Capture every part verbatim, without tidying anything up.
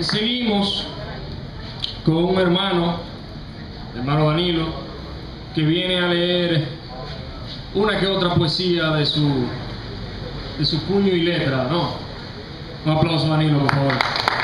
seguimos con un hermano, hermano Danilo, que viene a leer una que otra poesía de su, de su puño y letra, ¿no? Un aplauso, Danilo, por favor.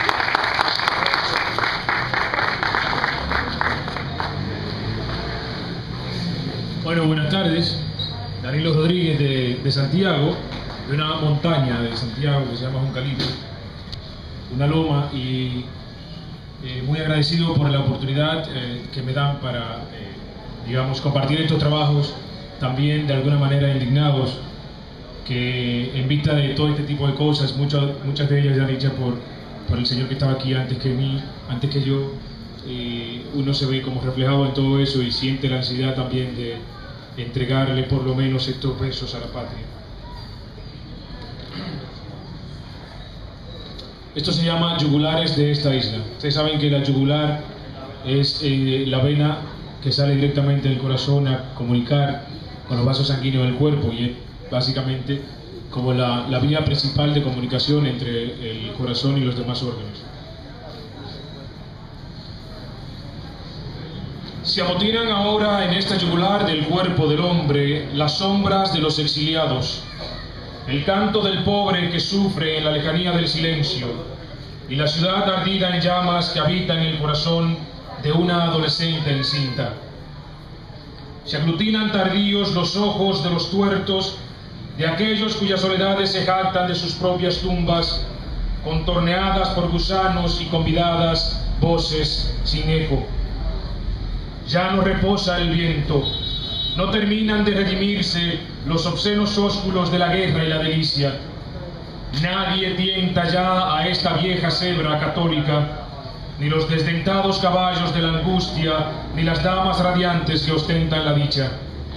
Bueno, buenas tardes. Danilo Rodríguez de, de Santiago, de una montaña de Santiago que se llama Juncalito, una loma, y eh, muy agradecido por la oportunidad eh, que me dan para, eh, digamos, compartir estos trabajos, también de alguna manera indignados, que en vista de todo este tipo de cosas, muchas, muchas de ellas ya dichas por, por el señor que estaba aquí antes que mí, antes que yo, eh, uno se ve como reflejado en todo eso y siente la ansiedad también de entregarle por lo menos estos versos a la patria. Esto se llama Yugulares de esta isla. Ustedes saben que la yugular es eh, la vena que sale directamente del corazón a comunicar con los vasos sanguíneos del cuerpo, y es básicamente como la, la vía principal de comunicación entre el corazón y los demás órganos. Se amotinan ahora en esta yugular del cuerpo del hombre las sombras de los exiliados, el canto del pobre que sufre en la lejanía del silencio, y la ciudad ardida en llamas que habita en el corazón de una adolescente encinta. Se aglutinan tardíos los ojos de los tuertos de aquellos cuyas soledades se jactan de sus propias tumbas, contorneadas por gusanos y convidadas voces sin eco. Ya no reposa el viento, no terminan de redimirse los obscenos ósculos de la guerra y la delicia. Nadie tienta ya a esta vieja cebra católica, ni los desdentados caballos de la angustia, ni las damas radiantes que ostentan la dicha.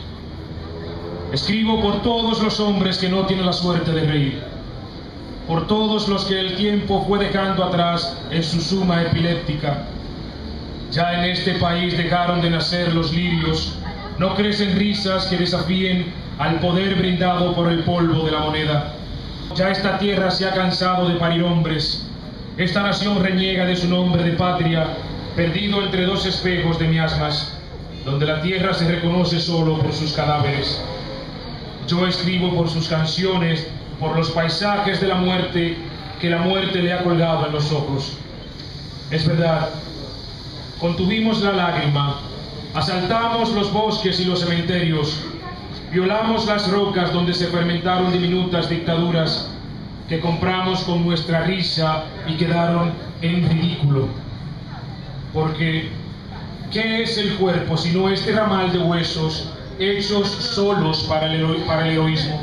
Escribo por todos los hombres que no tienen la suerte de reír, por todos los que el tiempo fue dejando atrás en su suma epiléptica. Ya en este país dejaron de nacer los lirios, no crecen risas que desafíen al poder brindado por el polvo de la moneda. Ya esta tierra se ha cansado de parir hombres, esta nación reniega de su nombre de patria, perdido entre dos espejos de miasmas, donde la tierra se reconoce solo por sus cadáveres. Yo escribo por sus canciones, por los paisajes de la muerte que la muerte le ha colgado en los ojos. Es verdad, contuvimos la lágrima, asaltamos los bosques y los cementerios, violamos las rocas donde se fermentaron diminutas dictaduras que compramos con nuestra risa y quedaron en ridículo. Porque, ¿qué es el cuerpo sino este ramal de huesos hechos solos para el, hero- para el heroísmo?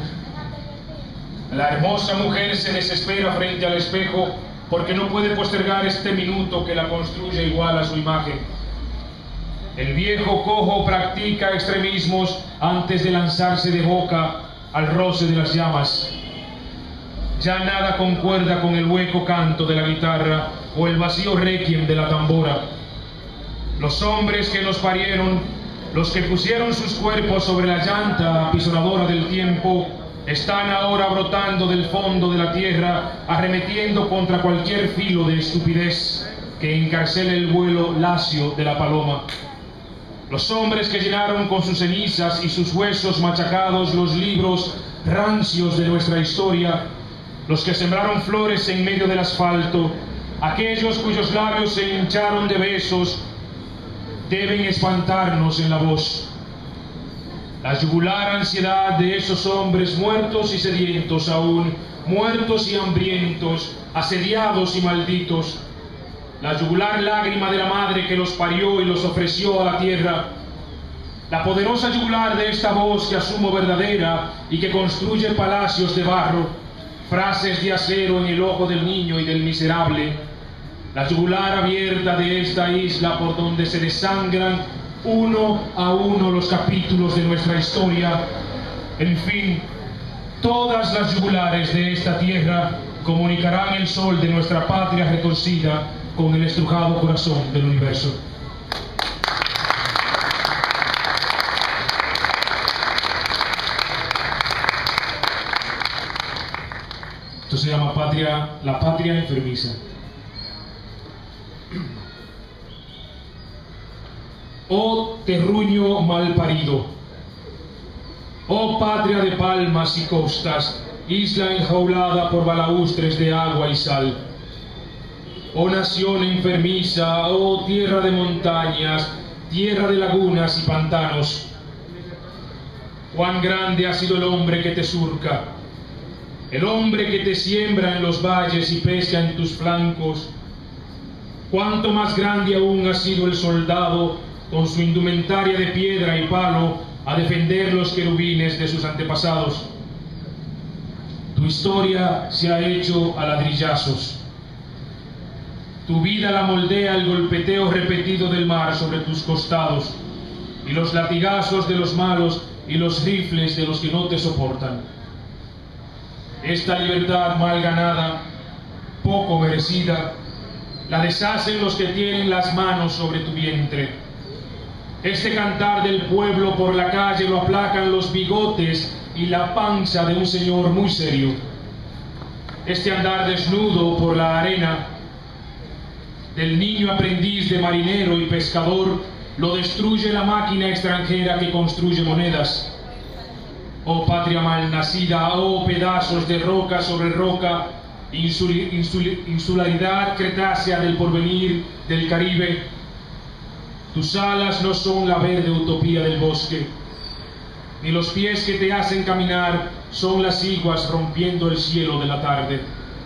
La hermosa mujer se desespera frente al espejo porque no puede postergar este minuto que la construye igual a su imagen. El viejo cojo practica extremismos antes de lanzarse de boca al roce de las llamas. Ya nada concuerda con el hueco canto de la guitarra o el vacío requiem de la tambora. Los hombres que nos parieron, los que pusieron sus cuerpos sobre la llanta apisonadora del tiempo, están ahora brotando del fondo de la tierra, arremetiendo contra cualquier filo de estupidez que encarcele el vuelo lacio de la paloma. Los hombres que llenaron con sus cenizas y sus huesos machacados los libros rancios de nuestra historia, los que sembraron flores en medio del asfalto, aquellos cuyos labios se hincharon de besos, deben espantarnos en la voz. La yugular ansiedad de esos hombres muertos y sedientos aún, muertos y hambrientos, asediados y malditos. La yugular lágrima de la madre que los parió y los ofreció a la tierra. La poderosa yugular de esta voz que asumo verdadera y que construye palacios de barro, frases de acero en el ojo del niño y del miserable. La yugular abierta de esta isla por donde se desangran uno a uno los capítulos de nuestra historia. En fin, todas las yugulares de esta tierra comunicarán el sol de nuestra patria retorcida con el estrujado corazón del universo. Esto se llama patria, la patria enfermiza. oh terruño mal parido, oh patria de palmas y costas, isla enjaulada por balaustres de agua y sal, oh nación enfermiza, oh tierra de montañas, tierra de lagunas y pantanos. Cuán grande ha sido el hombre que te surca, el hombre que te siembra en los valles y pesca en tus flancos. Cuánto más grande aún ha sido el soldado con su indumentaria de piedra y palo a defender los querubines de sus antepasados. Tu historia se ha hecho a ladrillazos. Tu vida la moldea el golpeteo repetido del mar sobre tus costados y los latigazos de los malos y los rifles de los que no te soportan. Esta libertad mal ganada, poco merecida, la deshacen los que tienen las manos sobre tu vientre. Este cantar del pueblo por la calle lo aplacan los bigotes y la panza de un señor muy serio. Este andar desnudo por la arena del niño aprendiz de marinero y pescador lo destruye la máquina extranjera que construye monedas. Oh patria mal nacida, oh pedazos de roca sobre roca, insul, insul, insularidad cretácea del porvenir del Caribe. Tus alas no son la verde utopía del bosque, ni los pies que te hacen caminar son las iguas rompiendo el cielo de la tarde.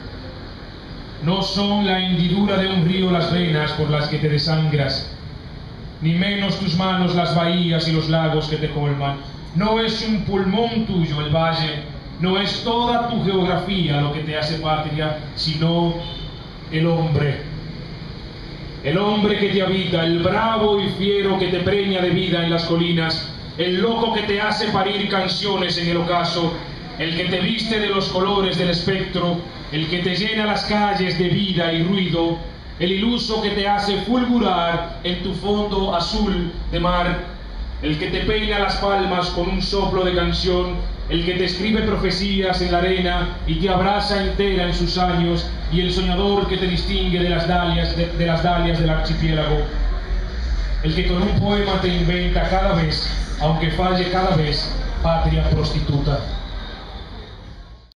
No son la hendidura de un río las venas por las que te desangras, ni menos tus manos las bahías y los lagos que te colman. No es un pulmón tuyo el valle, no es toda tu geografía lo que te hace patria, sino el hombre. El hombre que te habita, el bravo y fiero que te preña de vida en las colinas, el loco que te hace parir canciones en el ocaso, el que te viste de los colores del espectro, el que te llena las calles de vida y ruido, el iluso que te hace fulgurar en tu fondo azul de mar, el que te peina las palmas con un soplo de canción, el que te escribe profecías en la arena y te abraza entera en sus años, y el soñador que te distingue de las dalias, de, de las dalias del archipiélago, el que con un poema te inventa cada vez, aunque falle cada vez, patria prostituta.